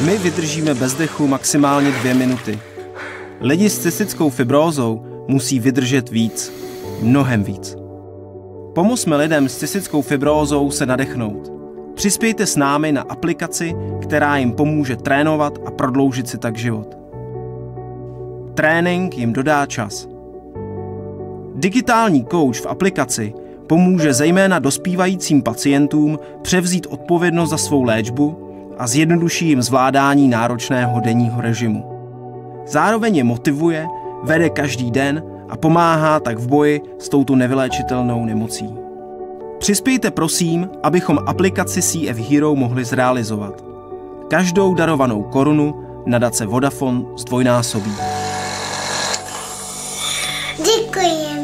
My vydržíme bez dechu maximálně 2 minuty. Lidi s cystickou fibrózou musí vydržet víc, mnohem víc. Pomozme lidem s cystickou fibrózou se nadechnout. Přispějte s námi na aplikaci, která jim pomůže trénovat a prodloužit si tak život. Trénink jim dodá čas. Digitální coach v aplikaci pomůže zejména dospívajícím pacientům převzít odpovědnost za svou léčbu a zjednoduší jim zvládání náročného denního režimu. Zároveň je motivuje, vede každý den a pomáhá tak v boji s touto nevyléčitelnou nemocí. Přispějte prosím, abychom aplikaci CF Hero mohli zrealizovat. Každou darovanou korunu nadace Vodafone zdvojnásobí. Děkuji.